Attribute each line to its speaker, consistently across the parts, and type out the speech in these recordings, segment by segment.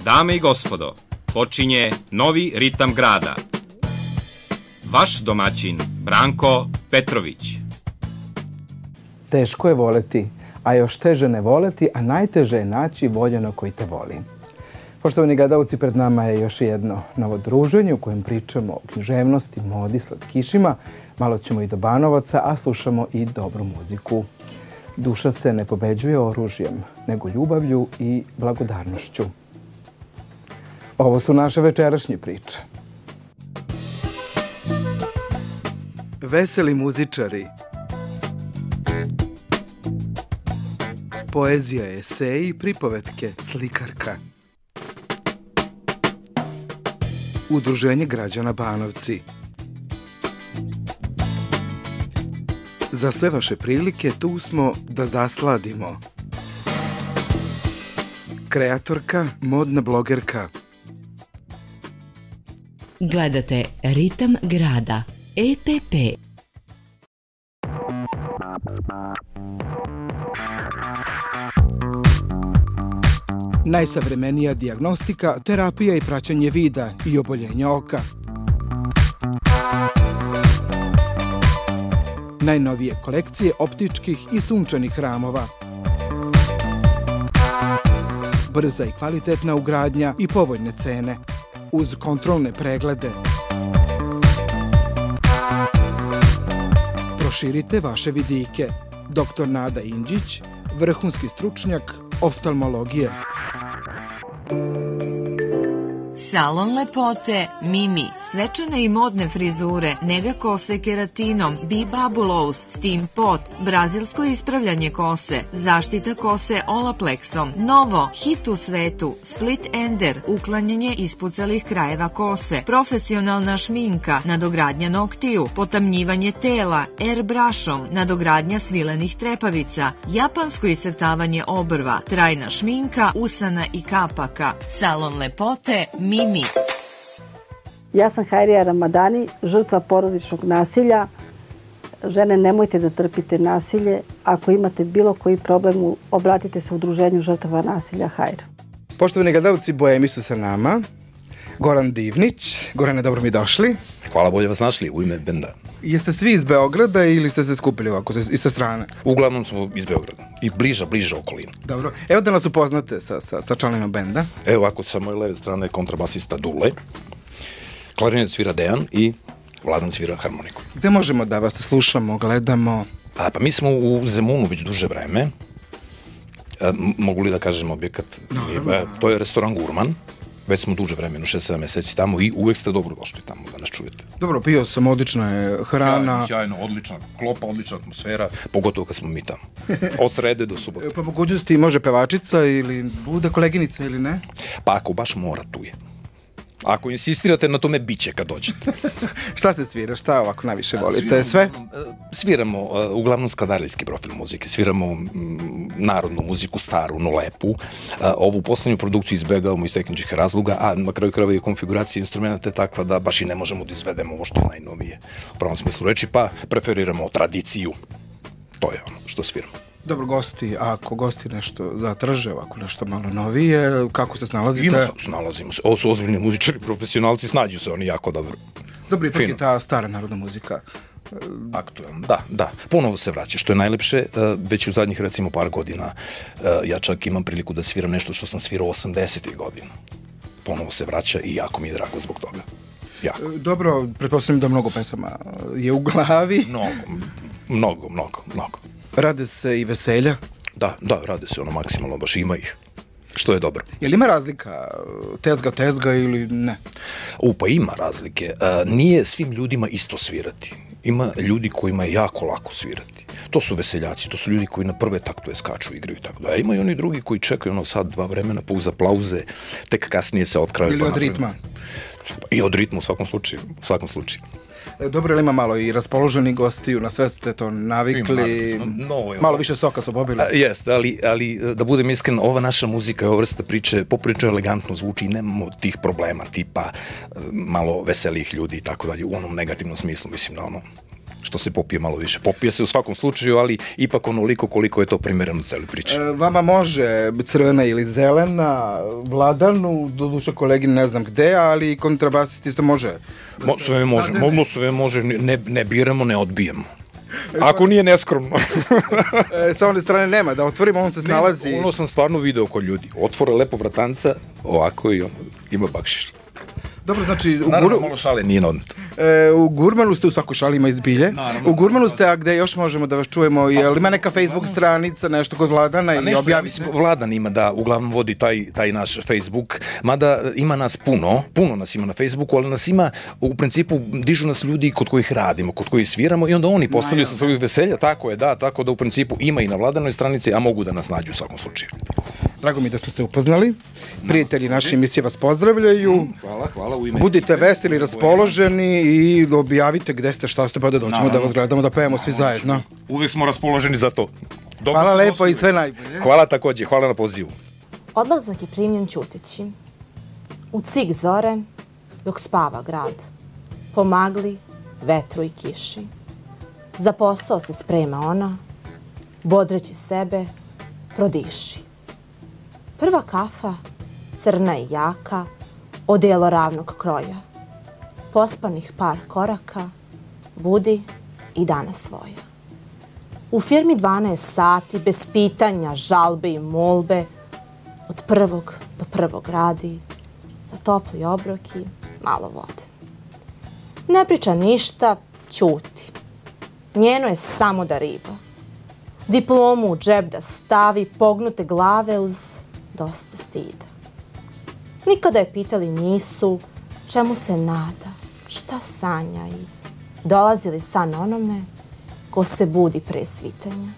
Speaker 1: Dame i gospodo, počinje novi ritam grada. Vaš domaćin Branko Petrović.
Speaker 2: Teško je voleti, a još teže ne voleti, a najteže je naći voljenog koji te voli. Poštovani gledalci, pred nama je još jedno novo druženje u kojem pričamo o književnosti, modi, slatkišima. Malo ćemo i do Banovaca, a slušamo i dobru muziku. Duša se ne pobeđuje oružjem, nego ljubavlju i blagodarnošću. Ovo su naše večerašnje priče. Veseli muzičari. Poezija, eseji, pripovetke, slikarka. Udruženje građana Banovci. Za sve vaše prilike tu smo da zasladimo. Kreatorka, modna blogerka.
Speaker 3: Gledate Ritam grada, EPP.
Speaker 2: Najsavremenija dijagnostika, terapija i praćenje vida i oboljenja oka. Najnovije kolekcije optičkih i sunčanih ramova. Brza i kvalitetna ugradnja i povoljne cene, uz kontrolne preglede. Proširite vaše vidike. Dr. Nada Indžić, vrhunski stručnjak oftalmologije.
Speaker 4: Salon lepote Mimi, svečane i modne frizure, nega kose keratinom, B-Babulous, Steam Pot, brazilsko ispravljanje kose, zaštita kose Olaplexom, novo, hit u svetu, Split Ender, uklanjanje ispucalih krajeva kose, profesionalna šminka, nadogradnja noktiju, potamnjivanje tela, airbrushom, nadogradnja svilenih trepavica, japansko iscrtavanje obrva, trajna šminka, usana i kapaka, salon lepote Mimi.
Speaker 5: Ja sam Hajrija Ramadani, žrtva porodičnog nasilja. Žene, nemojte da trpite nasilje. Ako imate bilo koji problem, obratite se udruženju žrtava nasilja Hajr.
Speaker 2: Poštovani gledalci, Boemi su sa nama. Goran Divnić. Gorane, dobro mi došli.
Speaker 6: Hvala, bolje vas našli u ime benda.
Speaker 2: Jeste svi iz Beograda ili ste se skupili ovako i sa strane?
Speaker 6: Uglavnom smo iz Beograda i bliža okolina.
Speaker 2: Dobro. Evo da nas upoznate sa članovima benda.
Speaker 6: Evo ovako, sa moje leve strane kontrabasista Dule, klarinet svira Dejan i Vladan svira harmoniku.
Speaker 2: Gde možemo da vas slušamo, gledamo?
Speaker 6: Pa mi smo u Zemunu već duže vreme. Mogu li da kažem objekat? To je restoran Gurman. Već smo duže vremenu, 6-7 meseci tamo i uvek ste dobro došli tamo da nas čujete.
Speaker 2: Dobro, pio sam, odlična je hrana.
Speaker 6: Sjajno, odlična klopa, odlična atmosfera, pogotovo kad smo mi tamo. Od srede do subote.
Speaker 2: Pa mogućnosti može pevačica ili bude koleginica ili ne?
Speaker 6: Pa ako baš mora, tu je. Ako insistirate na tome, bit će kad dođete.
Speaker 2: Šta se svira? Šta ovako najviše volite? Sve?
Speaker 6: Sviramo uglavnom skadarijski profil muzike. Sviramo narodnu muziku, staru, no lepu. Ovu poslednju produkciju izbegavamo iz tehničkih razloga, a na kraju krajeva je konfiguracija instrumenta takva da baš i ne možemo da izvedemo ovo što je najnovije. U pravom smislu reči, pa preferiramo tradiciju. To je ono što sviramo.
Speaker 2: Dobro, gosti, ako gosti nešto zatraže, ovako nešto malo novije, kako se snalazite?
Speaker 6: Snalazimo se. Ovo su ozbiljni muzičari, profesionalci, snađu se oni jako dobro.
Speaker 2: Dobro, ipak je ta stara narodna muzika.
Speaker 6: Aktualno, da. Ponovo se vraća, što je najlepše. Već u zadnjih, recimo, par godina ja čak imam priliku da sviram nešto što sam svirao 80. godina. Ponovo se vraća i jako mi je drago zbog toga. Jako.
Speaker 2: Dobro, pretpostavljam da mnogo pesama je u glavi.
Speaker 6: Mnogo.
Speaker 2: Rade se i veselja?
Speaker 6: Da, rade se ono maksimalno, baš ima ih, što je dobro.
Speaker 2: Je li ima razlika tezga ili ne?
Speaker 6: Pa ima razlike. Nije svim ljudima isto svirati. Ima ljudi kojima je jako lako svirati. To su veseljaci, to su ljudi koji na prve taktove skaču, igraju i tako da. Ima i oni drugi koji čekaju sad 2 vremena, uz aplauze, tek kasnije se otkraju.
Speaker 2: Ili od ritma?
Speaker 6: I od ritma u svakom slučaju.
Speaker 2: Dobro, ili ima malo i raspoloženi gostiju, na sve ste to navikli, malo više soka su pobili?
Speaker 6: Jeste, ali da budem iskren, ova naša muzika, ova vrsta priče, poprilično elegantno zvuči i nemamo tih problema, tipa malo veselih ljudi i tako dalje, u onom negativnom smislu, mislim na ono što se popije malo više. Popije se u svakom slučaju, ali ipak onoliko koliko je to primereno celoj priči.
Speaker 2: Vama može crvena ili zelena, Vladanu, doduše kolegi ne znam gde, ali kontrabasist isto može.
Speaker 6: Sve može, ne biramo, ne odbijamo. Ako nije neskromno.
Speaker 2: Sa one strane nema, da otvorimo, on se snalazi.
Speaker 6: Ono sam stvarno video kod ljudi. Otvore lepo vratanca, ovako i on ima bakšiš.
Speaker 2: Dobro, znači...
Speaker 6: Naravno, malo šale nije na odmetu.
Speaker 2: U Gurmanu ste, u svakoj šali ima izbilje. U Gurmanu ste, a gde još možemo da vas čujemo? Jel ima neka Facebook stranica, nešto kod Vladana ili objavite?
Speaker 6: Vladan ima da uglavnom vodi taj naš Facebook, mada ima nas puno nas ima na Facebooku, ali nas ima, u principu, dižu nas ljudi kod kojih radimo, kod kojih sviramo i onda oni postavljaju sa svojih veselja, tako da u principu ima i na Vladanoj stranici, a mogu da nas nađu u svakom slučaju.
Speaker 2: Drago mi da smo se upoznali. Prijatelji naše emisije vas pozdravljaju.
Speaker 6: Hvala.
Speaker 2: Budite veseli, raspoloženi i objavite gde ste, šta ste, pa da dođemo da vas gledamo, da pevamo svi zajedno.
Speaker 6: Uvijek smo raspoloženi za to.
Speaker 2: Hvala lepo i sve najbolje.
Speaker 6: Hvala takođe, hvala na pozivu.
Speaker 7: Odlazak je primljen ćuteći. U cik zore, dok spava grad. Po magli, vetru i kiši. Za posao se sprema ona, bodreći sebe, prodiši. Prva kafa, crna i jaka, odelo ravnog kroja. Pospanih par koraka, budi i dana svoja. U firmi 12 sati, bez pitanja, žalbe i molbe, od prvog do prvog radi, za topli obrok i malo vode. Ne priča ništa, ćuti. Njeno je samo da riba. Diplomu u džep da stavi, pognute glave uz dosta stida. Nikada je pitali nisu čemu se nada, šta sanja i dolazi li san onome ko se budi pre svitanja.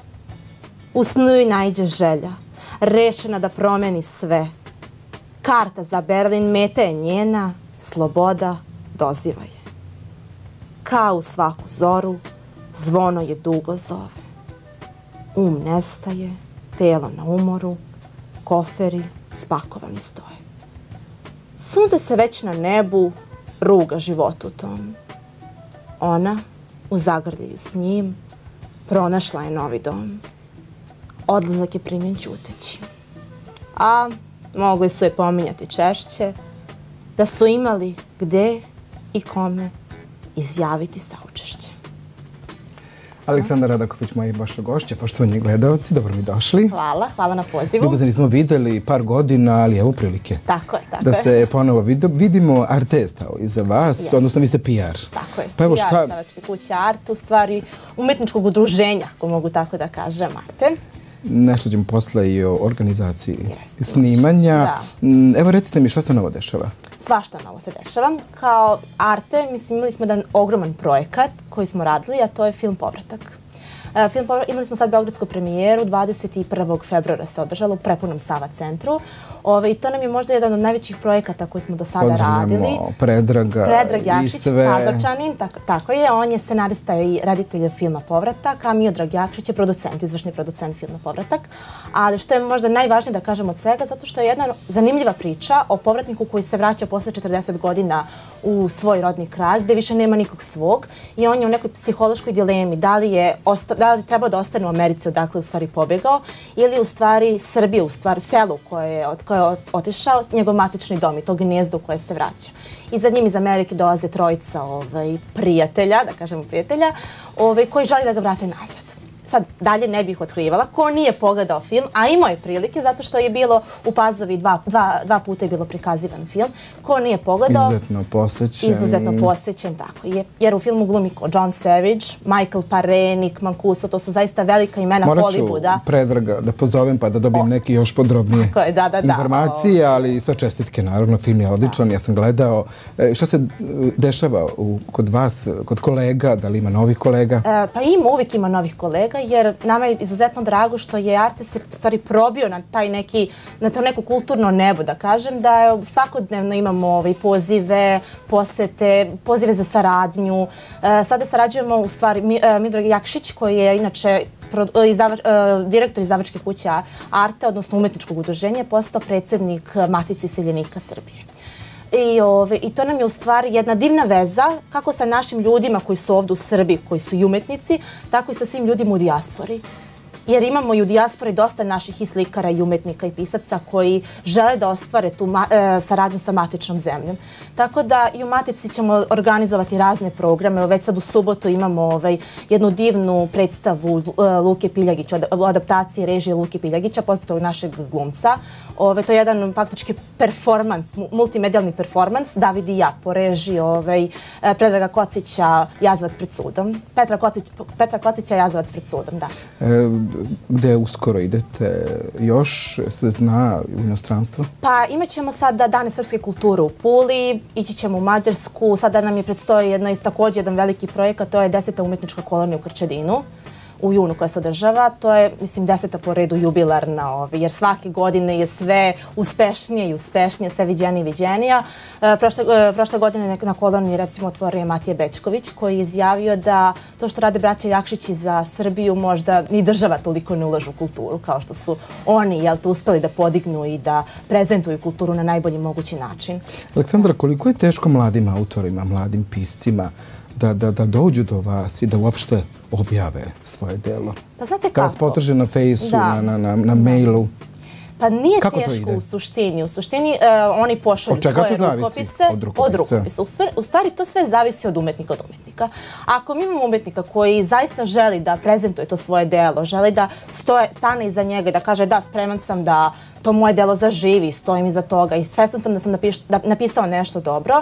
Speaker 7: U snu joj naiđe želja, rešena da promeni sve. Karta za Berlin, meta je njena, sloboda doziva je. Kao u svaku zoru, zvono je dugo zove. Um nestaje, telo na umoru, koferi spakovani stoje. Sunce se već na nebu ruga životu tom. Ona, u zagrljaju s njim, pronašla je novi dom. Odlazak je primjen ćuteći. A mogli su je pominjati češće, da su imali gde i kome izjaviti saučešće.
Speaker 2: Aleksandar Radaković, moji vaša gošća, poštovani gledalci, dobro mi došli.
Speaker 7: Hvala na pozivu.
Speaker 2: Dugo se nismo videli, par godina, ali evo prilike.
Speaker 7: Tako je.
Speaker 2: Da se ponovo vidimo. Arte je stao iza vas, odnosno vi ste PR.
Speaker 7: Tako je,
Speaker 2: pa evo
Speaker 7: PR izdavačke kuće Arte, u stvari umetničkog udruženja, ako mogu tako da kažem, Arte.
Speaker 2: Nešto ćemo posle i o organizaciji snimanja. Evo recite mi šta se novo dešava?
Speaker 7: Svašta novo se dešava. Kao Arte, mislim, imali smo jedan ogroman projekat koji smo radili, a to je film Povratak. Imali smo sad beogradsku premijeru, 21. februara se održala u prepunom Sava centru. I to nam je možda jedan od najvećih projekata koji smo do sada radili.
Speaker 2: Pozdravljamo Predrag
Speaker 7: Jakšić, Pazovčanin, tako je. On je scenarista i reditelj filma Povratak, a Miodrag Jakšić je producent, izvršni producent filma Povratak. Ali što je možda najvažnije da kažem od svega, zato što je jedna zanimljiva priča o povratniku koji se vraća posle 40 godina u svoj rodni kraj, gde više nema nikog svog i on je u nekoj psihološkoj dilemi da li treba da ostane u Americi odakle u stvari pobjegao ili u stvari Srbije, u stvari selu od koje je otišao, njegov matični dom i to gnjezdo u koje se vraća. I za njim iz Amerike dolaze trojica prijatelja, da kažemo prijatelja, koji želi da ga vrate nazad. Sad, dalje ne bih otkrivala ko nije pogledao film, a imao je prilike, zato što je bilo u Pazovi dva puta je bilo prikazivan film. Ko nije pogledao... Izuzetno posvećen, tako je. Jer u filmu glumi John Savage, Michael Paré, Nick Mancuso, to su zaista velika imena Hollywooda.
Speaker 2: Morat ću Predraga da pozovem pa da dobijem neke još podrobnije informacije, ali sve čestitke, naravno, film je odličan, ja sam gledao. Šta se dešava kod vas, kod kolega, da li ima novih kolega?
Speaker 7: Pa uvijek ima novih kolega, jer nama je izuzetno drago što je Arte se stvari probio na to neko kulturno nebo, da kažem, da svakodnevno imamo pozive, posete, pozive za saradnju. Sada sarađujemo u stvari Miodrag Jakšić, koji je inače direktor izdavačke kuće Arte, odnosno umetničkog udruženja, postao predsjednik Matice iseljenika Srbije. I to nam je u stvari jedna divna veza kako sa našim ljudima koji su ovdje u Srbiji, koji su i umetnici, tako i sa svim ljudima u dijaspori. Jer imamo i u dijaspori dosta naših i slikara i umetnika i pisaca koji žele da ostvare tu saradnju sa matičnom zemljom. Tako da i u Matici ćemo organizovati razne programe. Već sad u subotu imamo jednu divnu predstavu Luke Piljagića, u adaptaciji režije Luke Piljagića, poznatog našeg glumca. To je jedan faktički performans, multimedijalni performans, David i ja, po režiji Predraga Kocića, Jazavac pred sudom. Petra Kocića, Jazavac pred sudom, da.
Speaker 2: Gde uskoro idete još, se zna, u inostranstvo?
Speaker 7: Pa imat ćemo sada Dane srpske kulture u Puli, ići ćemo u Mađarsku, sada nam je predstoji također jedan veliki projekat, to je 10. umetnička kolonija u Krčedinu u junu koja se održava. To je, mislim, 10. po redu jubilarna, jer svake godine je sve uspešnije i uspešnije, sve viđenije i viđenija. Prošle godine na koloniji recimo otvorio je Matija Bećković koji je izjavio da to što rade braća Jakšići za Srbiju možda ni država toliko ne ulaže u kulturu kao što su oni uspeli da podignu i da prezentuju kulturu na najbolji mogući način.
Speaker 2: Aleksandra, koliko je teško mladim autorima, mladim piscima da dođu do vas i da uopšte objave svoje delo?
Speaker 7: Pa znate kako?
Speaker 2: Kada vas potraže na fejsu, na mailu?
Speaker 7: Pa nije teško u suštini. U suštini oni pošalju svoje rukopise od rukopisa. U stvari to sve zavisi od umetnika do umetnika. Ako mi imamo umetnika koji zaista želi da prezentuje to svoje delo, želi da stane iza njega i da kaže da, spreman sam da to moje delo zaživi, stojim iza toga i svestan sam da sam napisao nešto dobro,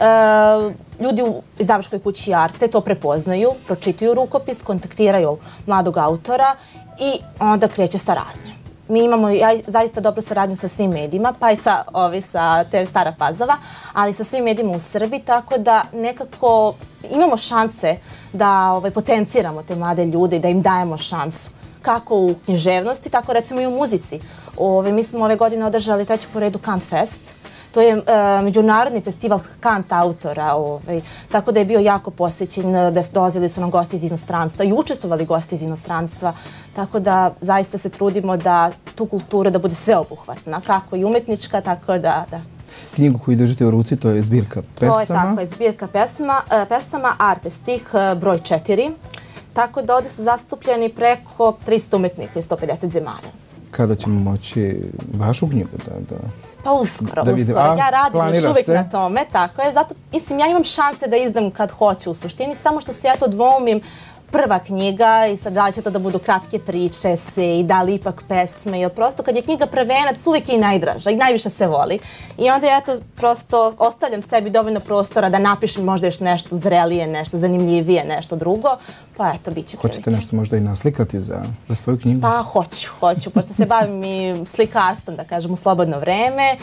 Speaker 7: ljudi u izdavačkoj kući Arte to prepoznaju, pročitaju rukopis, kontaktiraju mladog autora i onda kreće saradnja. Mi imamo zaista dobru saradnju sa svim medijima, pa i sa TV Stara Pazova, ali sa svim medijima u Srbiji, tako da nekako imamo šanse da potenciramo te mlade ljude i da im dajemo šansu. Kako u književnosti, tako recimo i u muzici. Mi smo ove godine održali 3. po redu Kant Fest. To je međunarodni festival Kant autora, tako da je bio jako posjećen, dolazili su nam gosti iz inostranstva i učestvovali gosti iz inostranstva, tako da zaista se trudimo da tu kultura da bude sveobuhvatna, kako i umetnička, tako da...
Speaker 2: Knjigu koju držite u ruci, to je zbirka pesama?
Speaker 7: To je tako, je zbirka pesama, Arte stih, broj 4, tako da ovdje su zastupljeni preko 300 umetnika iz 150 zemalja.
Speaker 2: Kada ćemo moći vašu knjigu da...
Speaker 7: Pa uskoro. Ja radim još uvijek na tome, tako je. Zato, mislim, ja imam šanse da izdam kad hoću u suštini, samo što se ja to dvoumim prva knjiga i sad da li će to da budu kratke priče i da li ipak pesme, jer prosto kad je knjiga prvenac uvijek je i najdraža i najviše se voli. I onda ja to prosto ostavljam sebi dovoljno prostora da napišem možda još nešto zrelije, nešto zanimljivije, nešto drugo, pa eto, bit će prilike.
Speaker 2: Hoćete nešto možda i naslikati za svoju knjigu?
Speaker 7: Pa hoću, pošto se bavim i slikarstvom, da kažem, u slobodno vreme.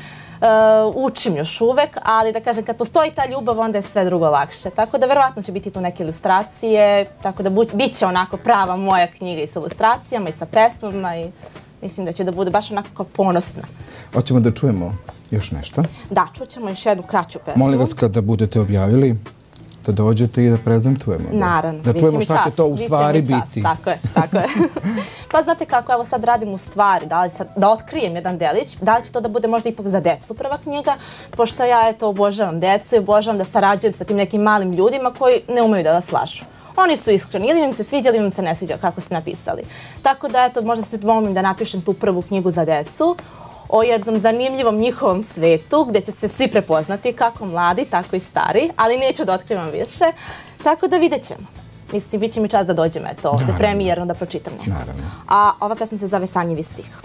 Speaker 7: Učim još uvek, ali da kažem, kad postoji ta ljubav, onda je sve drugo lakše. Tako da verovatno će biti tu neke ilustracije, tako da bit će onako prava moja knjiga i sa ilustracijama i sa pesmama i mislim da će da bude baš onako kao ponosna.
Speaker 2: Hoćemo da čujemo još nešto?
Speaker 7: Da, čućemo još jednu kraću pesmu.
Speaker 2: Molim vas kada budete objavili, da dođete i da prezentujemo.
Speaker 7: Naravno,
Speaker 2: da čujemo šta će to u stvari biti.
Speaker 7: Tako je. Pa znate kako, evo sad radim u stvari, da otkrijem jedan delić, da li će to da bude možda ipak za decu prva knjiga, pošto ja obožavam decu i obožavam da sarađujem sa tim nekim malim ljudima koji ne umeju da vas slažu. Oni su iskreni, ili im se sviđa ili im se ne sviđa kako ste napisali. Tako da eto, možda se dvomim da napišem tu prvu knjigu za decu, o jednom zanimljivom njihovom svetu gdje će se svi prepoznati, kako mladi, tako i stari, ali neću da otkrivam više, tako da vidjet ćemo. Mislim, bit će mi čast da dođem, eto, da premijerno da pročitam nešto. A ova pesma se zove Sanjivi stih.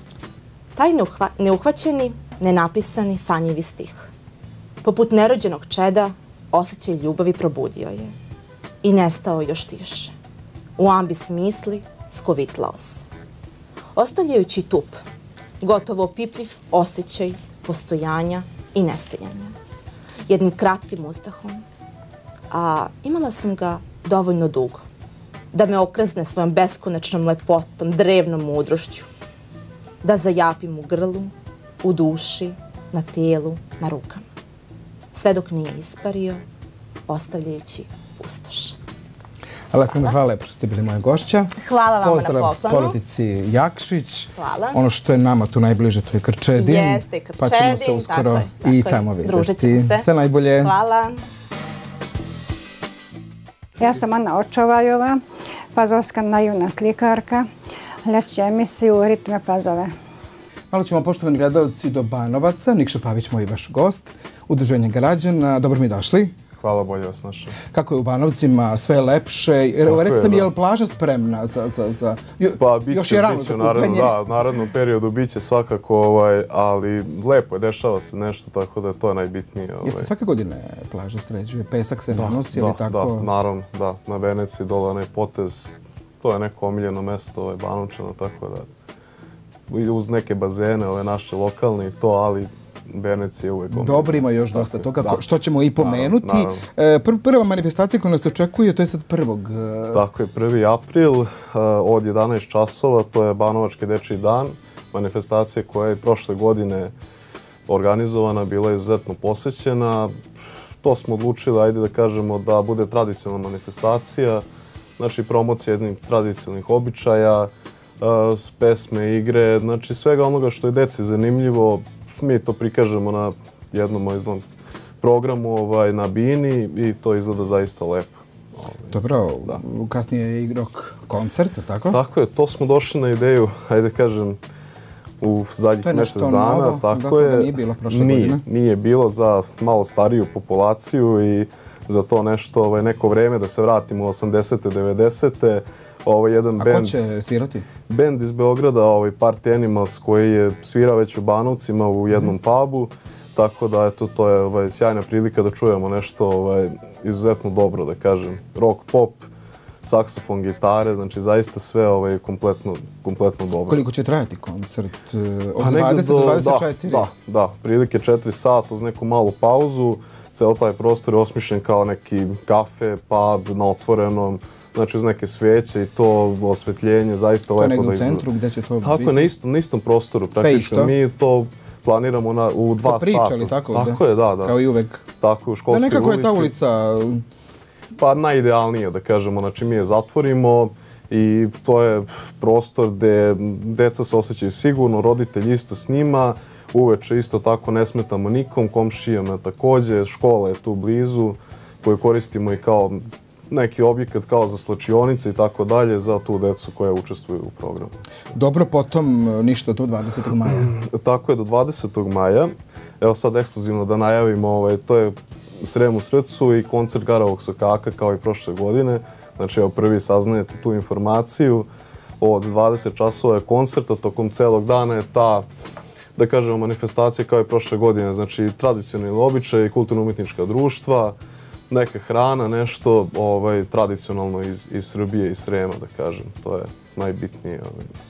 Speaker 7: Taj neuhvaćeni, nenapisani sanjivi stih. Poput nerođenog čeda, osjećaj ljubavi probudio je. I nestao još tiše. U ambis misli skovitlao se. Ostavljajući tup, gotovo opipljiv osjećaj postojanja i nestajanja. Jednim kratkim uzdahom, a imala sam ga dovoljno dugo, da me okrzne svojom beskonačnom lepotom, drevnom mudrošću, da zajapim u grlu, u duši, na tijelu, na rukama. Sve dok nije ispario, ostavljajući pustoš.
Speaker 2: Aleksandra, hvala lepo što ste bili moja gošća.
Speaker 7: Hvala vama na poklonu.
Speaker 2: Pozdrav porodici Jakšić.
Speaker 7: Hvala.
Speaker 2: Ono što je nama tu najbliže, to je Krčedin.
Speaker 7: Jeste, Krčedin.
Speaker 2: Pa ćemo se uskoro i tamo vidjeti.
Speaker 7: Družit ćemo se.
Speaker 2: Sve najbolje.
Speaker 7: Hvala.
Speaker 8: Ja sam Ana Očovajova, pazovska naivna slikarka. Gledat emisiju Ritme Pazove.
Speaker 2: Malo ćemo, poštovani gledalci, do Banovaca. Nikša Pavić, moj vaš gost. Udruženje građana. Dobro mi došli.
Speaker 9: Hvala, bolje vas našao.
Speaker 2: Kako je u Banovcima, sve lepše? Recite mi, je li plaža spremna za
Speaker 9: Pa
Speaker 2: još je rano za kupanje?
Speaker 9: Da, u narednom periodu bit će svakako, ali lepo je, dešava se nešto, tako da to je najbitnije.
Speaker 2: Jeste svake godine plaža sređuje? Pesak se nanosi ili tako?
Speaker 9: Da, naravno, da. Na Veneciji dole onaj potez, to je neko omiljeno mesto Banovčana, tako da uz neke bazene, ove naše lokalne i to, ali Venecija je uvijek omiljeno.
Speaker 2: Dobro, ima još dosta toga, što ćemo i pomenuti. Prva manifestacija koja nas očekuje, to je sad 1.
Speaker 9: Tako je, 1. april od 11 časova, to je Banovački dečiji dan. Manifestacija koja je prošle godine organizovana, bila je izuzetno posećena. To smo odlučili, ajde da kažemo, da bude tradicionalna manifestacija, znači promocija jednih tradicionalnih običaja, pesme, igre, znači svega onoga što je deci zanimljivo. Mi to prikažemo na jednom programu na Bini i to izgleda zaista lepo.
Speaker 2: Dobro, kasnije je i rock koncert, tako?
Speaker 9: Tako je, to smo došli na ideju, ajde kažem, u zadnjih mjesec dana.
Speaker 2: Tako je, nije bilo prošle godine.
Speaker 9: Nije bilo za malo stariju populaciju i za to nešto, neko vreme da se vratimo u 80. 90. Jedan
Speaker 2: ko će svirati?
Speaker 9: Bend iz Beograda, Party Animals, koji je svirao već u Banovcima u jednom pubu. Tako da, eto, to je sjajna prilika da čujemo nešto izuzetno dobro, da kažem. Rock, pop, saksofon, gitare, znači zaista sve kompletno dobro.
Speaker 2: Koliko će trajati koncert? Od 20 do 24?
Speaker 9: Da, prilike 4 sata uz neku malu pauzu. Ceo taj prostor je osmišljen kao neki kafe, pub na otvorenom, znači uz neke sveće i to osvetljenje, zaista lepo da izgleda.
Speaker 2: To je negdje u centru, gdje će to biti?
Speaker 9: Tako je, na istom prostoru.
Speaker 2: Sve isto?
Speaker 9: Mi to planiramo u 2 sata.
Speaker 2: Priča ili tako?
Speaker 9: Tako je, da.
Speaker 2: Kao i uvek.
Speaker 9: Tako, u školskoj ulici.
Speaker 2: Nekako je ta ulica...
Speaker 9: Pa najidealnije, da kažemo, znači mi je zatvorimo i to je prostor gdje deca se osjećaju sigurno, roditelji isto s njima, uveče isto tako ne smetamo nikom, komšijama također, škola je tu blizu koju koristimo i kao neki objekat kao za slačionice i tako dalje za tu decu koja učestvuju u programu.
Speaker 2: Dobro, potom ništa do 20. maja.
Speaker 9: Tako je, do 20. maja. Evo sad ekskluzivno da najavimo, to je Srem u srcu i koncert Garavog sokaka kao i prošle godine. Znači, evo prvi saznajete tu informaciju. Od 20 časova je koncert, a tokom celog dana je ta, da kažemo, manifestacija kao i prošle godine. Znači, tradicionalni običaj, kulturno-umjetnička društva, neka hrana, nešto tradicionalno iz Srbije i Srema, da kažem. To je najbitnije.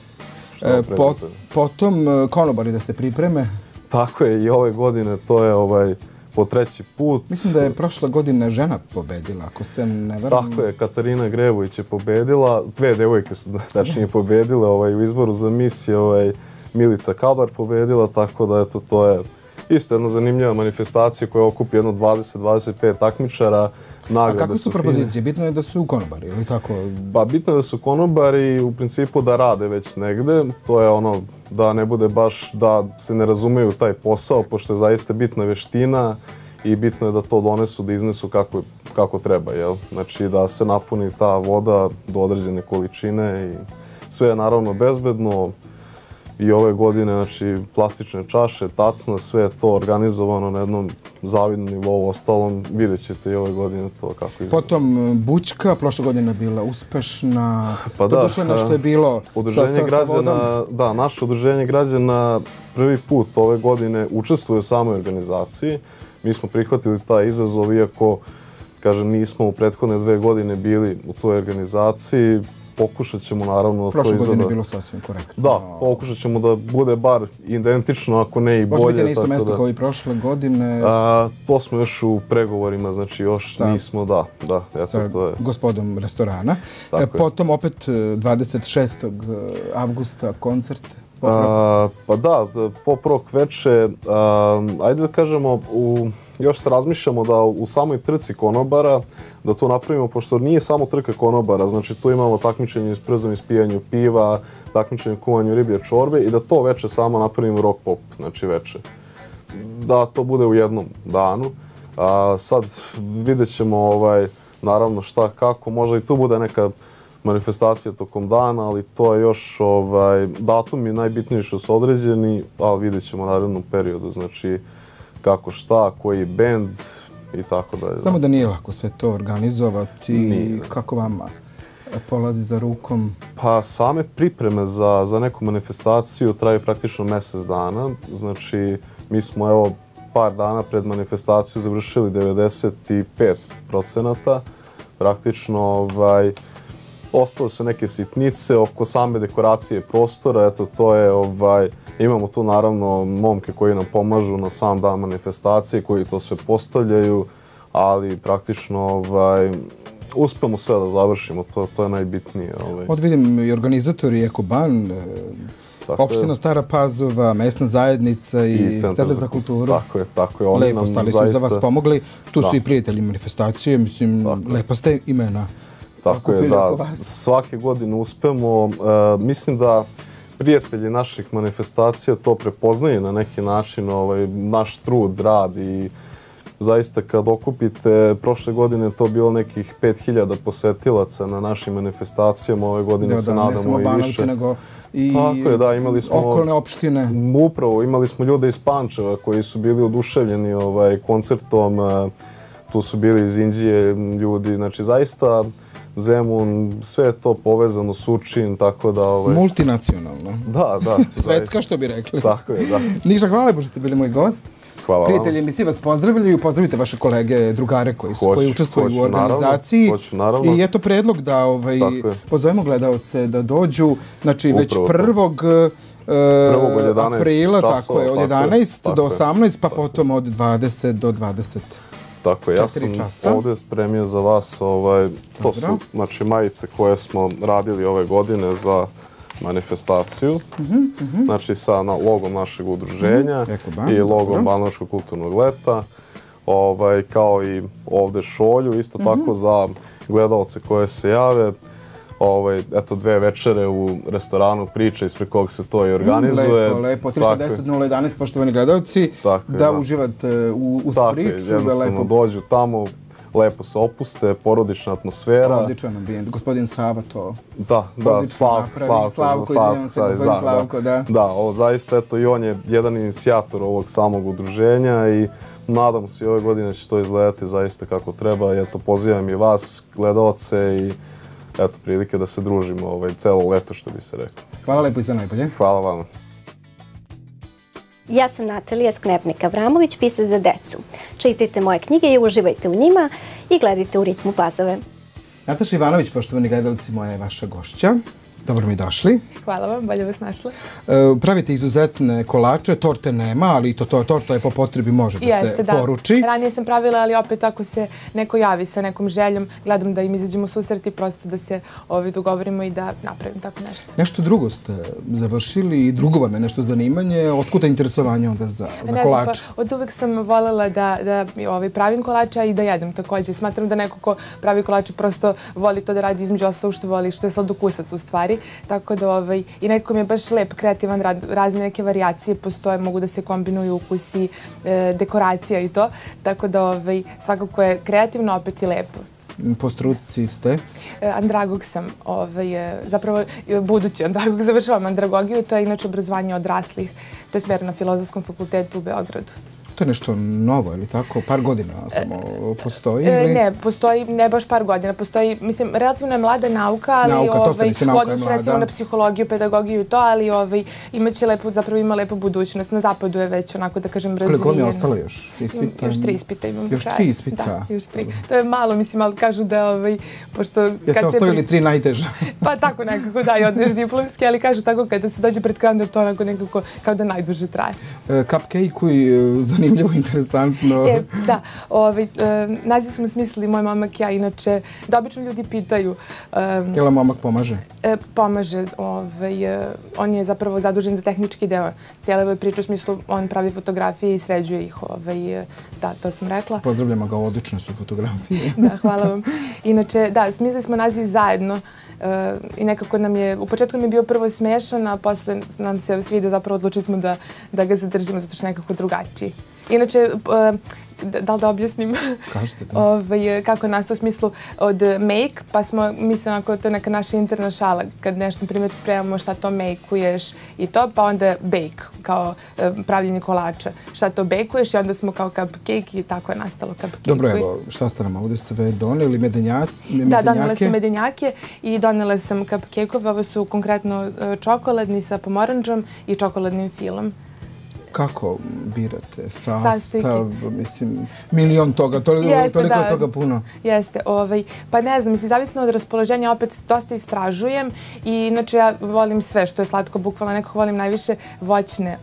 Speaker 2: Potom konobari da se pripreme?
Speaker 9: Tako je, i ove godine to je po 3. put.
Speaker 2: Mislim da je prošle godine žena pobedila, ako se ne varam.
Speaker 9: Tako je, Katarina Grevović je pobedila, 2 devojke su tačnije pobedile u izboru za mis je Milica Kabar pobedila, tako da eto, to je isto jedna zanimljiva manifestacija koja okupi jedno 20-25 takmičara.
Speaker 2: A kakve su propozicije? Bitno je da su konobari, ili tako?
Speaker 9: Pa bitno je da su konobari i u principu da rade već negde. To je ono da ne bude baš da se ne razumeju taj posao, pošto je zaista bitna veština i bitno je da to donesu, da iznesu kako treba, jel? Znači da se napuni ta voda do određene količine i sve je naravno bezbedno. I ove godine, znači, plastične čaše, tacna, sve je to organizovano na jednom zavidnom nivou. Ostalom, vidjet ćete i ove godine to kako izgleda.
Speaker 2: Potom Bućka, prošle godine bila uspešna. Doduše nešto je bilo sa vodom.
Speaker 9: Da, naše udruženje građana prvi put ove godine učestvuje u samoj organizaciji. Mi smo prihvatili taj izazov, iako, kažem, nismo u prethodne 2 godine bili u toj organizaciji. Pokušat ćemo naravno da to izgleda...
Speaker 2: Prošle godine je bilo sasvim korektno.
Speaker 9: Da, pokušat ćemo da bude bar identično, ako ne i bolje.
Speaker 2: Može biti na isto mjesto kao i prošle godine?
Speaker 9: To smo još u pregovorima, znači još nismo, da.
Speaker 2: Sa gospodom restorana. Potom opet 26. avgusta koncert.
Speaker 9: Pa da, pop rock veče, ajde da kažemo, još se razmišljamo da u samoj trci konobara, da to napravimo, pošto nije samo trka konobara, znači tu imamo takmičenje brzom ispijanju piva, takmičenje kuvanju riblje čorbe i da to veče samo napravimo rock pop, znači veče. Da to bude u jednom danu. Sad vidjet ćemo naravno šta, kako, možda i tu bude neka manifestacija tokom dana, ali to je još datumi najbitniji što su određeni, ali vidjet ćemo naravno u periodu, znači kako šta, koji bend i tako dalje.
Speaker 2: Znamo da nije lako sve to organizovati, kako vama polazi za rukom?
Speaker 9: Pa same pripreme za neku manifestaciju traju praktično mjesec dana, znači mi smo evo par dana pred manifestaciju završili 95%, praktično ostale su neke sitnice oko same dekoracije prostora, eto to je, imamo tu naravno momke koji nam pomažu na sam dan manifestacije, koji to sve postavljaju, ali praktično uspemo sve da završimo, to je najbitnije.
Speaker 2: Od vidim i organizatori Ekoban, opština Stara Pazova, mesna zajednica i Centar za kulturu.
Speaker 9: Tako je.
Speaker 2: Lepo stali su za vas pomogli. Tu su i prijatelji manifestacije, mislim, lepa ste imena.
Speaker 9: Tako je, da. Svake godine uspemo. Mislim da prijatelji naših manifestacija to prepoznaju na neki način, naš trud, rad i zaista kad okupite, prošle godine to bilo nekih 5000 posetilaca na našim manifestacijama, ove godine se nadamo i više.
Speaker 2: Ne samo Banovci, nego i okolne opštine.
Speaker 9: Upravo, imali smo ljude iz Pančeva koji su bili oduševljeni koncertom, tu su bili iz Inđije ljudi, znači zaista Zemun, sve je to povezano, Surčin, tako da...
Speaker 2: Multinacionalno.
Speaker 9: Da.
Speaker 2: Svetska, što bi rekli.
Speaker 9: Tako je, da.
Speaker 2: Nikša, hvala lepo što ste bili moj gost.
Speaker 9: Hvala vam.
Speaker 2: Prijatelji emisije vas pozdravljaju, pozdravite vaše kolege, drugare koji učestvuju u organizaciji.
Speaker 9: Hoću, naravno.
Speaker 2: I eto predlog da pozovemo gledaoce da dođu, znači već 1. aprila, tako je, od 11 do 18, pa potom od 20 do 20.
Speaker 9: Tako, ja sam ovdje spremio za vas, to su znači majice koje smo radili ove godine za manifestaciju, znači sa logom našeg udruženja i logom Banovačkog kulturnog leta, kao i ovdje šolju, isto tako za gledalce koje se jave. Eto 2 večere u restoranu Priča, ispred kog se to i organizuje.
Speaker 2: Lepo. 310-011, poštovani gledalci, da uživate uz Priču.
Speaker 9: Jednostavno dođu tamo, lepo se opuste, porodična atmosfera.
Speaker 2: Odličan ambijent. Gospodin Sava to...
Speaker 9: Da, Slavko, da. Da, ovo zaista, eto i on je jedan inicijator ovog samog udruženja i nadam se i ove godine će to izgledati zaista kako treba. Eto, pozivam i vas, gledalce i eto, prilike da se družimo celo leto, što bi se reklo.
Speaker 2: Hvala lepo i sve najbolje.
Speaker 9: Hvala vam.
Speaker 10: Ja sam Natalija Sknepnik-Avramović, pisac za decu. Čitajte moje knjige i uživajte u njima i gledajte U ritmu Pazove.
Speaker 2: Nataša Ivanović, poštovani gledalci, moja je vaša gošća. Dobro mi došli.
Speaker 11: Hvala vam, bolje vas našla.
Speaker 2: Pravite izuzetne kolače, torte nema, ali torta je po potrebi može da se poruči.
Speaker 11: Ranije sam pravila, ali opet ako se neko javi sa nekom željom, gledam da im izađemo u susret i prosto da se dogovorimo i da napravim tako nešto.
Speaker 2: Nešto drugo ste završili i drugo vam je nešto zanimanje. Otkuda interesovanje onda za kolače?
Speaker 11: Od uvek sam voljela da pravim kolača i da jedem također. Smatram da neko ko pravi kolače prosto voli to da radi između ostalog što voli, što je sladokusac u stvari. Tako da i nekako mi je baš lep, kreativan rad, razne neke varijacije postoje, mogu da se kombinuju ukusi, dekoracija i to. Tako da svakako je kreativno, opet i lepo.
Speaker 2: Po struci ste?
Speaker 11: Andragog sam, zapravo budući andragog, završavam andragogiju, to je inače obrazovanje odraslih, to je smjer na Filozofskom fakultetu u Beogradu.
Speaker 2: To je nešto novo, ili tako? Par godina samo postoji?
Speaker 11: Ne, postoji, ne baš par godina. Postoji, mislim, relativno je mlada nauka, ali odnos recimo na psihologiju, pedagogiju i to, ali imaće lepo, zapravo ima lepu budućnost. Na zapadu je već onako, da kažem, razvijeno.
Speaker 2: Koliko je ostalo još ispita?
Speaker 11: Još 3 ispita imam.
Speaker 2: Još 3 ispita?
Speaker 11: Da, još 3. To je malo, mislim, ali kažu da, pošto...
Speaker 2: Jeste ostavili 3 najteža?
Speaker 11: Pa tako nekako, da, i odneš diplomski, ali kažu tako kada se dođe pred kraj, to onako nekako kao da najduže traje.
Speaker 2: Cupcake-u zanimljivo, interesantno.
Speaker 11: Da, naziv smo smislili, moj momak i ja, inače, da obično ljudi pitaju.
Speaker 2: Jel vam momak pomaže?
Speaker 11: Pomaže. On je zapravo zadužen za tehnički deo cijele ove priče, u smislu on pravi fotografije i sređuje ih. Da, to sam rekla.
Speaker 2: Pozdravljamo ga, odlične su fotografije.
Speaker 11: Da, hvala vam. Inače, da, smislili smo naziv zajedno i nekako u početku mi je bio prvo smešan, a posle nam se svidio, zapravo odlučili smo da ga zadržimo zato što je nekako drugačiji. Inače, da li da objasnim?
Speaker 2: Kažete to.
Speaker 11: Kako je nastao u smislu od make, pa smo mislili to je neka naša interna šala, kad nešto, na primjer, spremamo šta to make-uješ i to, pa onda bake, kao pravljenje kolača. Šta to bake-uješ i onda smo kao cupcake i tako je nastalo cupcake.
Speaker 2: Dobro, evo, šta ste nam ovdje sve doneli? Medenjake?
Speaker 11: Da, donela sam medenjake i donela sam cupcake-ove. Ovo su konkretno čokoladni sa pomoranđom i čokoladnim filom.
Speaker 2: Kako birate sastav, mislim, milion toga, toliko je toga puno?
Speaker 11: Jeste, pa ne znam, mislim, zavisno od raspoloženja, opet dosta istražujem i inače ja volim sve što je slatko, bukvalno nekako volim najviše voćne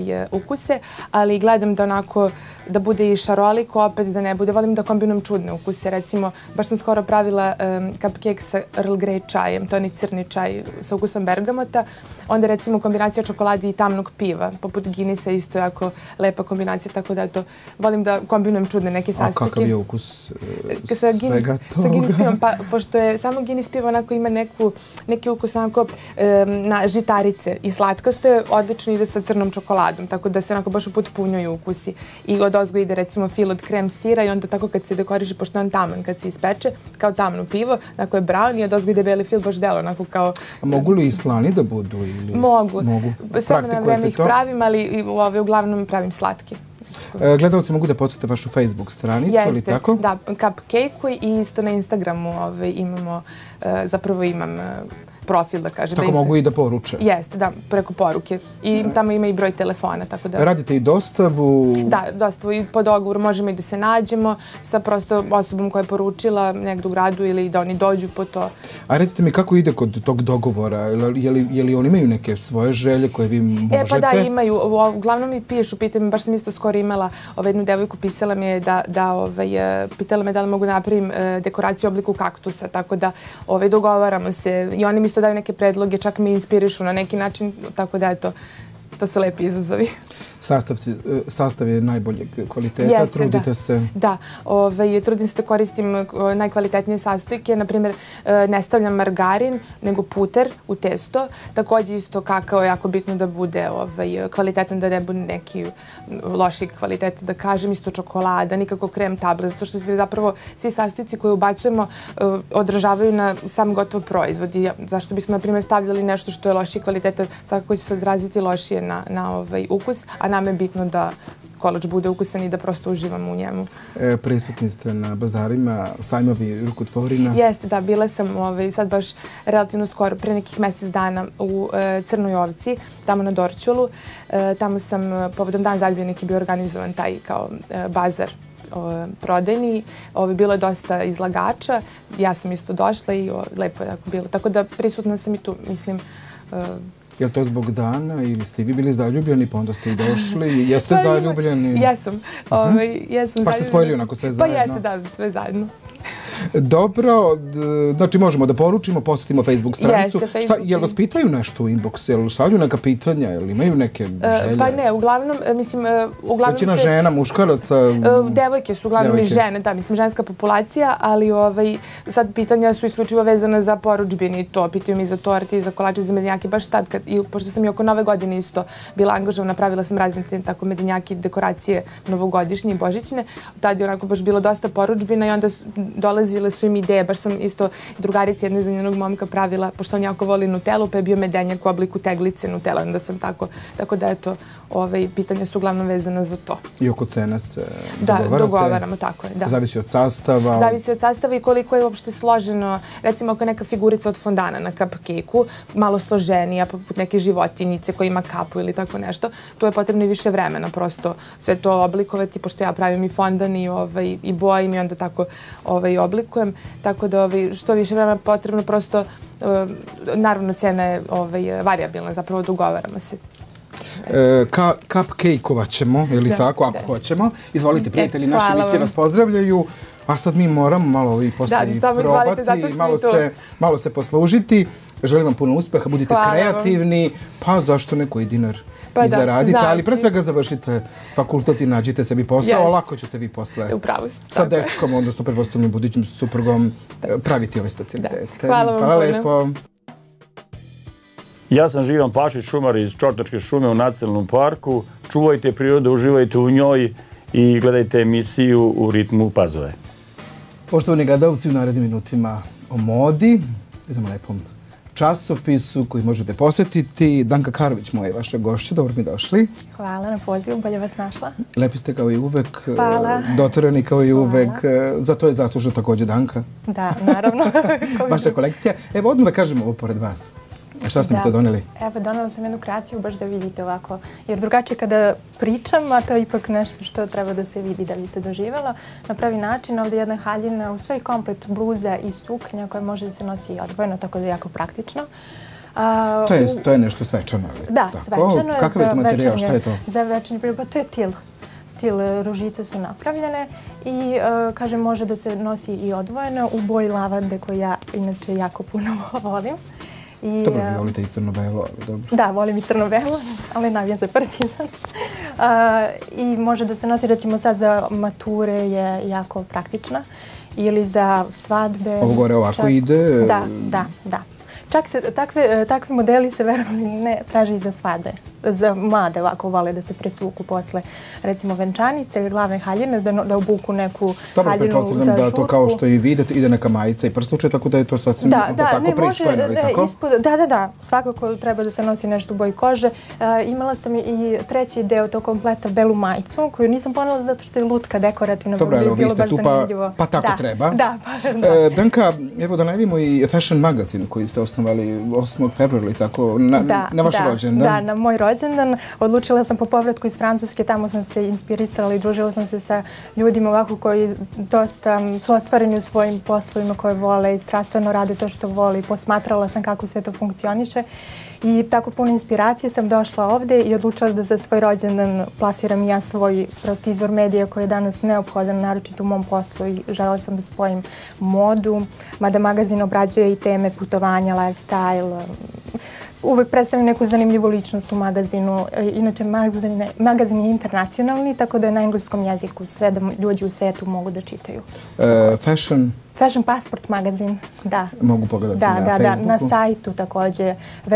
Speaker 11: ukuse, ali gledam da onako, da bude i šaroliko, opet da ne bude, volim da kombinujem čudne ukuse, recimo, baš sam skoro pravila cupcake sa Earl Grey čajem, to je onaj crni čaj sa ukusom bergamota, onda recimo kombinacija čokolade i tamnog piva, poput Guinnessa, isto jako lepa kombinacija, tako da to volim da kombinujem čudne neke sastojke.
Speaker 2: A kakav je ukus svega toga?
Speaker 11: Sa Guinness pivom, pa pošto je samo Guinness pivo onako ima neki ukus onako na žitarice i slatkasto je, odlično ide sa crnom čokoladom, tako da se onako baš upotpunjuju ukusi. I od ozgo ide recimo fil od krem sira i onda tako kad se dekoriše, pošto je on taman, kad se ispeče, kao tamno pivo, onako je brown i od ozgo ide beli fil, baš delo, onako kao...
Speaker 2: A mogu li i slani da budu?
Speaker 11: Mogu. Sve na vreme ih pravim, ali uglavnom pravim slatke.
Speaker 2: Gledalci mogu da podsjete vašu Facebook stranicu, ali tako?
Speaker 11: Da, Cupcake-u i isto na Instagramu imamo, zapravo imam profil, da kažem.
Speaker 2: Tako mogu i da poruče?
Speaker 11: Jeste, da, preko poruke. I tamo ima i broj telefona, tako da...
Speaker 2: Radite i dostavu?
Speaker 11: Da, dostavu i po dogovoru možemo i da se nađemo sa prosto osobom koja je poručila negdje u gradu ili da oni dođu po to.
Speaker 2: A recite mi kako ide kod tog dogovora? Je li oni imaju neke svoje želje koje vi možete?
Speaker 11: Pa da, imaju. Uglavnom mi pišu, pitaju mi, baš sam isto skoro imala jednu devojku, pisala mi je pitala me da li mogu napravim dekoraciju u obliku kaktusa, tako da dogovaramo se i oni mi isto daju neke predloge, čak me inspirišu na neki način, tako da to su lepi izazovi.
Speaker 2: Sastav je najboljeg kvaliteta, trudite se?
Speaker 11: Da, trudim se da koristim najkvalitetnije sastojke, naprimjer ne stavljam margarin, nego puter u testo, također isto kakao je jako bitno da bude kvalitetan, da ne bude neki loši kvalitet, da kažem, isto čokolada, nikako krem tabla, zato što se zapravo svi sastojci koje ubacujemo odražavaju na sam gotov proizvod. Zašto bismo, na primjer, stavljali nešto što je lošiji kvaliteta, svakako će se odraziti lošije na ukus, a nam je bitno da kolač bude ukusan i da prosto uživamo u njemu.
Speaker 2: Prisutni ste na bazarima, sajmovi rukotvorina?
Speaker 11: Jeste, da, bila sam sad baš relativno skoro, pre nekih mjesec dana u Crnoj Ovci, tamo na Dorćolu. Tamo sam, povodom Dan zaljubljenih je bio organizovan taj kao bazar prodajni. Bilo je dosta izlagača, ja sam isto došla i lepo je tako bilo. Tako da prisutna sam i tu, mislim.
Speaker 2: Je li to zbog dana ili ste vi bili zaljubljeni pa onda ste i došli? Jeste zaljubljeni?
Speaker 11: Jesam.
Speaker 2: Pa ste spojili onako sve zajedno?
Speaker 11: Pa jeste, da, sve zajedno.
Speaker 2: Dobro, znači možemo da poručimo, posjetimo Facebook stranicu. Jel vas pitaju nešto u inbox? Jel šalju neka pitanja? Jel imaju neke želje?
Speaker 11: Pa ne, uglavnom, mislim,
Speaker 2: većina žena, muškaraca?
Speaker 11: Devojke su uglavnom i žene, da, mislim, ženska populacija, ali sad pitanja su isključivo vezana za porudžbine i to. Pitaju mi za torte i za kolače, za medenjake, baš tad, pošto sam i oko Nove godine isto bila angažovana, pravila sam razne tako medenjake, dekoracije novogodišnje i božićne. Tad je onako baš bilo dosta porudžbina i onda dolazile su im ideje, baš sam isto drugarici jedne za njenog momka pravila, pošto on jako voli Nutellu, pa je bio medenjak u obliku teglice Nutella, onda sam tako da eto, pitanja su uglavnom vezana za to.
Speaker 2: I oko cena se dogovarate?
Speaker 11: Da, dogovaramo, tako je.
Speaker 2: Zavisi od sastava?
Speaker 11: Zavisi od sastava i koliko je uopšte složeno, recimo ako je neka figurica od fondana na cupcake-u, malo složenija, poput neke životinjice koja ima kapu ili tako nešto, tu je potrebno i više vremena, prosto sve to oblikovati, pošto ja pravim i fondan i bojim i onda tako oblikujem, tako da što više vremena potrebno, prosto naravno cena je varijabilna, zapravo dogovaramo se.
Speaker 2: Cupcake-ovat ćemo, ili tako, ako hoćemo. Izvolite, prijatelji, naši emisije vas pozdravljaju. A sad mi moramo malo i posle probati, malo se poslužiti. Želim vam puno uspeha, budite kreativni, pa zašto neko i dinar i zaradite, ali pre svega završite fakultet i nađite sebi posao, lako ćete vi posle sa dečkom, odnosno pretpostavljam budućim suprugom praviti ove specialitete.
Speaker 11: Hvala
Speaker 2: lepo.
Speaker 12: Ja sam Živan Pašić, šumar iz Čortačke šume u Nacionalnom parku. Čuvajte prirodu, uživajte u njoj i gledajte emisiju U ritmu Pazove.
Speaker 2: Poštovani gledalci, u narednim minutima o modi, idemo lepom časopisu koji možete posetiti. Danka Karović, moja vaša gošća, dobro mi došli.
Speaker 13: Hvala na pozivu, bolje vas našla.
Speaker 2: Lepi ste kao i uvek, doterani kao i uvek, za to je zaslužna također Danka.
Speaker 13: Da, naravno.
Speaker 2: Vaša kolekcija. Evo, odmah da kažemo ovo pored vas. Šta ste mi to doneli?
Speaker 13: Evo, donela sam jednu kreaciju, baš da vidite ovako. Jer drugačije kada pričam, a to je ipak nešto što treba da se vidi da bi se doživjelo. Na pravi način, ovdje jedna haljina u svoj komplet bluza i suknja koja može da se nosi i odvojeno, tako da je jako praktično.
Speaker 2: To je nešto svečano, ali?
Speaker 13: Da, svečano.
Speaker 2: Kakav je to materijal, šta je to?
Speaker 13: Za večernji pribor, to je til. Ružice su napravljene i, kažem, može da se nosi i odvojeno u boji lavande koju ja inače jako puno volim.
Speaker 2: Dobro, vi volite i crno-belo, ali dobro.
Speaker 13: Da, volim i crno-belo, ali navijam za Partizan. I može da se nosi, recimo sad za mature je jako praktična ili za svadbe.
Speaker 2: Ovo gore ovako ide?
Speaker 13: Da. Čak se takvi modeli se verovno ne traži i za svadbe. Za mlade ovako vole da se presvuku posle, recimo, venčanice, glavne haljine, da obuku neku haljinu za žurku.
Speaker 2: Dobro, pretpostavljam da to kao što i vidite ide neka majica i prsluče, tako da je to sasvim tako pristojno, ali tako?
Speaker 13: Da, svakako treba da se nosi nešto u boji kože. Imala sam i treći deo tog kompleta belu majicu, koju nisam ponela zato što je lutka dekorativna.
Speaker 2: Dobro, evo, vi ste tu pa tako treba. Danka, evo da najavimo i Fashion magazin koji ste osnovali 8. februara, tako, na vaš rođendan.
Speaker 13: Da, na moj rođendan. Odlučila sam po povratku iz Francuske, tamo sam se inspirisala i družila sam se sa ljudima ovako koji dosta su ostvareni u svojim poslovima koje vole i strastveno rade to što vole. Posmatrala sam kako sve to funkcioniše i tako puno inspiracije sam došla ovde i odlučila da za svoj rođendan plasiram i ja svoj prosto izvor medija koji je danas neophodan, naročito u mom poslu, i želela sam da spojim modu, mada magazin obrađuje i teme putovanja, lifestyle. Uvek predstavim neku zanimljivu ličnost u magazinu. Inače, magazin je internacionalni, tako da je na engleskom jeziku, sve da ljudi u svetu mogu da čitaju.
Speaker 2: Fashion?
Speaker 13: Fashion Passport magazin, da.
Speaker 2: Mogu pogledati na Facebooku?
Speaker 13: Da, na sajtu također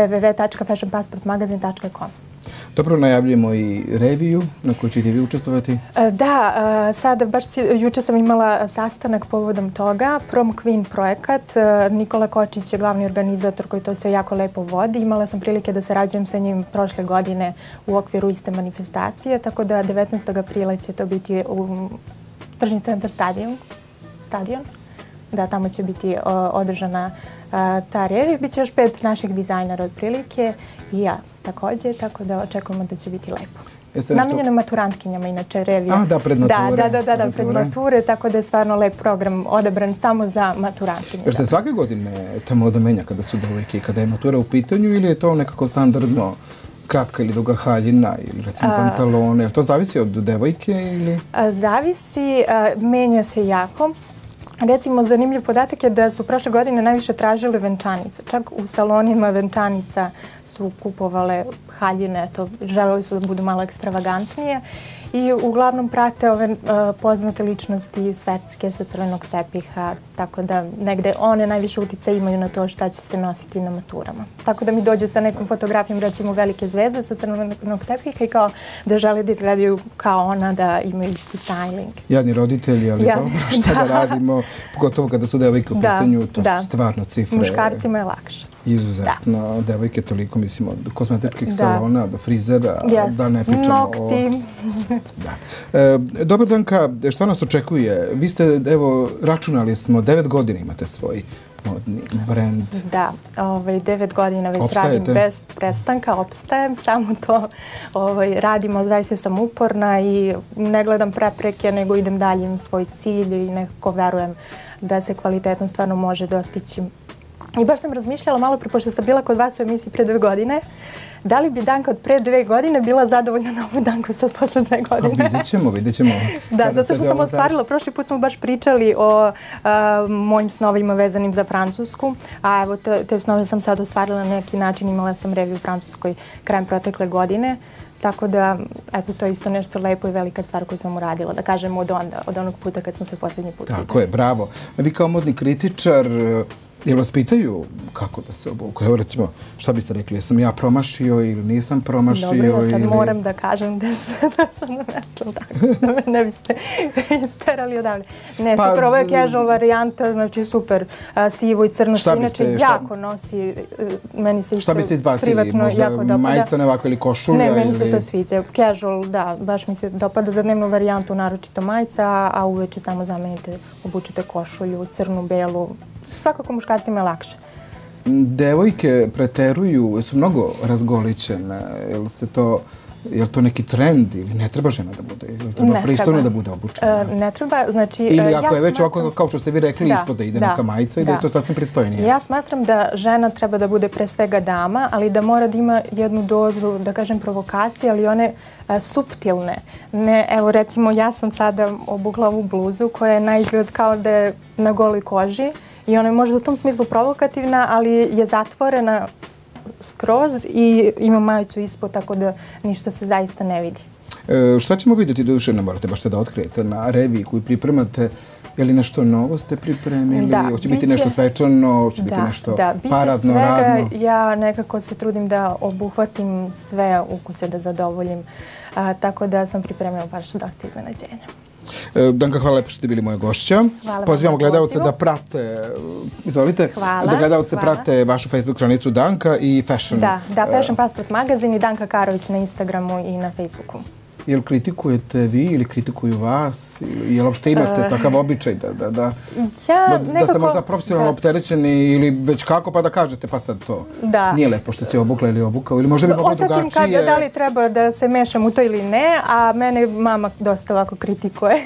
Speaker 13: www.fashionpassportmagazin.com.
Speaker 2: Dobro, najavljujemo i reviju na kojoj ćete vi učestvovati.
Speaker 13: Da, sada baš juče sam imala sastanak povodom toga. Prom Queen projekat. Nikola Kočić je glavni organizator koji to sve jako lepo vodi. Imala sam prilike da sarađujem sa njim prošle godine u okviru iste manifestacije, tako da 19. aprila će to biti u Tržni centar stadion. Da, tamo će biti održana ta revija. Biće još 5 naših dizajnera otprilike i ja također, tako da očekujemo da će biti lepo. Namenjeno maturantkinjama, inače, revija.
Speaker 2: Da, pred mature.
Speaker 13: Da, pred mature, tako da je stvarno lep program odabran samo za maturantkinje.
Speaker 2: Jer se svake godine ta moda menja kada su devojke i kada je matura u pitanju, ili je to nekako standardno kratka ili duga haljina ili recimo pantalone? To zavisi od devojke ili?
Speaker 13: Zavisi, menja se jako. Recimo, zanimljiv podatak je da su prošle godine najviše tražile venčanice. Čak u salonima venčanica su kupovale haljine, želeli su da budu malo ekstravagantnije. I uglavnom prate ove poznate ličnosti svetske sa crvenog tepiha, tako da negde one najviše uticaja imaju na to šta će se nositi na maturama. Tako da mi dođu sa nekom fotografijom, recimo, velike zvezde sa crvenog tepiha i kao da žele da izgledaju kao ona, da imaju isti styling.
Speaker 2: Jadni roditelji, ali dobro, šta da radimo, pogotovo kada su devojke u pitanju, to su stvarno cifre.
Speaker 13: Muškarcima je lakše.
Speaker 2: Izuzetno. Devojke toliko, mislim, od kozmetičkih salona do frizera, da ne pričamo o...
Speaker 13: Nokti.
Speaker 2: Dobar, Danka, što nas očekuje? Vi ste, evo, računali smo, 9 godina imate svoj modni brend.
Speaker 13: Da, 9 godina već radim bez prestanka, opstajem, samo to radimo, zaista sam uporna i ne gledam prepreke, nego idem dalje, imam svoj cilj i nekako verujem da se kvalitetno stvarno može dostići I baš sam razmišljala malo pre, pošto sam bila kod vas u emisiji pre 2 godine, da li bi Danka od pre 2 godine bila zadovoljna na ovu Danku sad posle 2 godine?
Speaker 2: Vidjet ćemo.
Speaker 13: Da, zato što sam ostvarila, prošli put smo baš pričali o mojim snovima vezanim za Francusku, a evo te snove sam sad ostvarila na neki način, imala sam reviju u Francuskoj krajem protekle godine, tako da, eto, to je isto nešto lepo i velika stvar koju sam uradila, da kažem od onog puta kad smo se posljednji put vidjeli.
Speaker 2: Tako je, bravo. Vi kao modni kritičar, jel vas pitaju kako da se obuku? Evo recimo, šta biste rekli, jesam ja promašio ili nisam promašio?
Speaker 13: Dobro, ja sad moram da kažem da sam namestila tako, da me ne biste isterali odavde. Ne, super, ovo je casual varijanta, znači super, sivo i crno se inače jako nosi, meni se isto privatno jako dopada.
Speaker 2: Majica ne ovako ili košulja?
Speaker 13: Ne, meni se to sviđa. Casual, da, baš mi se dopada za dnevnu varijantu, naročito majica, a uveče samo zamenite, obučite košulju, crnu, belu, svakako muškarcima je lakše.
Speaker 2: Devojke preteruju, su mnogo razgolićene, je li to neki trend ili ne treba žena da bude? Ili treba pristojno da bude obučena?
Speaker 13: Ne treba, znači...
Speaker 2: Ili ako je već ovako, kao što ste vi rekli, ispod da ide neka majica i da je to sasvim pristojnije.
Speaker 13: Ja smatram da žena treba da bude pre svega dama, ali da mora da ima jednu dozu, da kažem, provokacije, ali one suptilne. Evo, recimo, ja sam sada obukla ovu bluzu koja je na izgled kao da je na goloj koži i ona je možda u tom smislu provokativna, ali je zatvorena skroz i ima majicu ispod, tako da ništa se zaista ne vidi.
Speaker 2: Šta ćemo vidjeti duše, ne morate baš da otkrijete na reviji koju pripremate? Je li nešto novo ste pripremili? Hoće biti nešto svečano? Hoće biti nešto paradno, radno?
Speaker 13: Ja nekako se trudim da obuhvatim sve ukuse, da zadovoljim. Tako da sam pripremila baš dosta iznenađenja.
Speaker 2: Danka, hvala lepo što ste bili moja gošća. Pozivamo gledalce da prate, izvolite, da gledalce prate vašu Facebook stranicu Danka i Fashion.
Speaker 13: Da, Fashion Passport magazin i Danka Karović na Instagramu i na Facebooku.
Speaker 2: Jel kritikujete vi ili kritikuju vas? Jel uopšte imate takav običaj da ste možda profesionalno opterećeni ili već kako pa da kažete pa sad to nije lepo što si obukla ili obukao ili možda bi moglo drugačije?
Speaker 13: Osetim da li treba da se mešam u to ili ne, a mene mama dosta ovako kritikuje.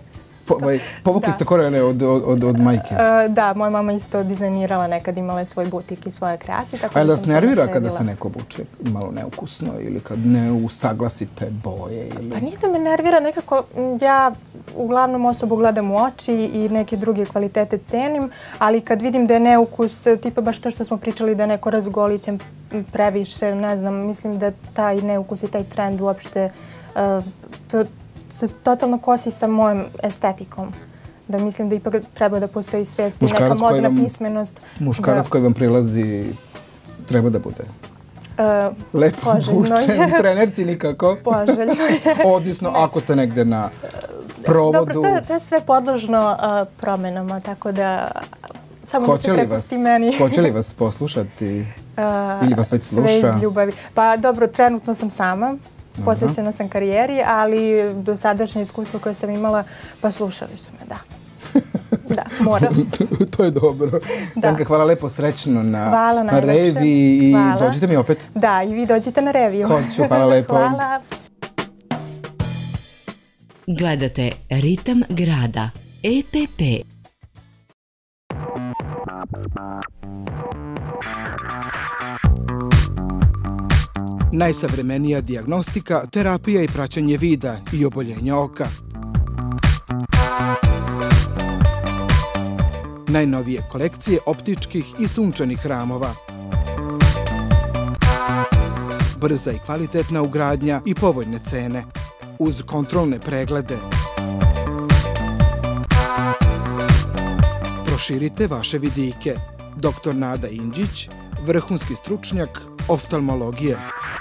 Speaker 2: Povukli ste korene od majke?
Speaker 13: Da, moja mama isto dizajnirala, nekad imala je svoj butik i svoje kreacije.
Speaker 2: A je li vas nervira kada se neko obuče malo neukusno ili kad ne usaglasite boje?
Speaker 13: Pa nije da me nervira, nekako ja uglavnom osobu gledam u oči i neke druge kvalitete cenim, ali kad vidim da je neukus, tipa baš to što smo pričali da je neko razgolićen previše, ne znam, mislim da taj neukus i taj trend uopšte se totalno kosi sa mojom estetikom. Da mislim da ipak treba da postoji svijest i neka modna pismenost.
Speaker 2: Muškarac koji vam prilazi treba da bude lepo obučen, trenerci nikako.
Speaker 13: Poželjno je.
Speaker 2: Odnosno ako ste negde na provodu.
Speaker 13: Dobro, to je sve podložno promenama, tako da samo da se prepusti meni.
Speaker 2: Hoće li vas poslušati ili vas već sluša?
Speaker 13: Sve iz ljubavi. Pa dobro, trenutno sam sama. Posvećena sam karijeri, ali do sadašnje iskustvo koje sam imala, pa slušali su me, da. Da, moram.
Speaker 2: To je dobro. Danka, hvala lepo, srećno na reviji i dođite mi opet.
Speaker 13: Da, i vi dođite na reviju.
Speaker 2: Hoću, hvala lepo.
Speaker 13: Hvala.
Speaker 3: Gledate Ritam grada, EPP.
Speaker 2: Najsavremenija dijagnostika, terapija i praćenje vida i oboljenja oka. Najnovije kolekcije optičkih i sunčanih ramova. Brza i kvalitetna ugradnja i povoljne cene. Uz kontrolne preglede. Proširite vaše vidike. Dr. Nada Indžić, vrhunski stručnjak oftalmologije.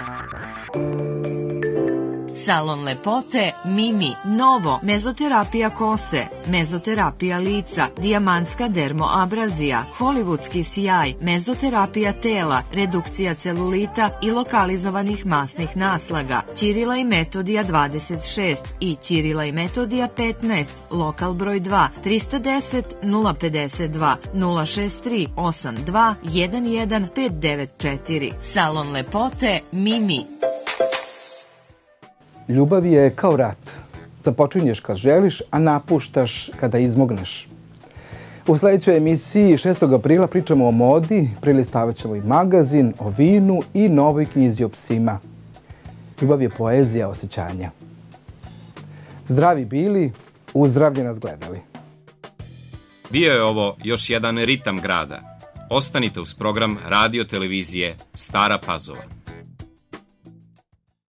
Speaker 4: Salon lepote Mimi, novo, mezoterapija kose, mezoterapija lica, dijamantska dermoabrazija, hollywoodski sjaj, mezoterapija tela, redukcija celulita i lokalizovanih masnih naslaga, Ćirila i Metodija 26 i Ćirila i Metodija 15, lokal broj 2, 310 052 063 82 11 594. Salon lepote Mimi.
Speaker 2: Ljubav je kao rat. Započinješ kad želiš, a napuštaš kada izmogneš. U sljedećoj emisiji 6. aprila pričamo o modi, prilistavat ćemo i magazin, o vinu i novoj knjizi o psima. Ljubav je poezija osjećanja. Zdravi bili, uzdravlje nas gledali.
Speaker 1: Bio je ovo još jedan ritam grada. Ostanite uz program radio televizije Stara Pazova.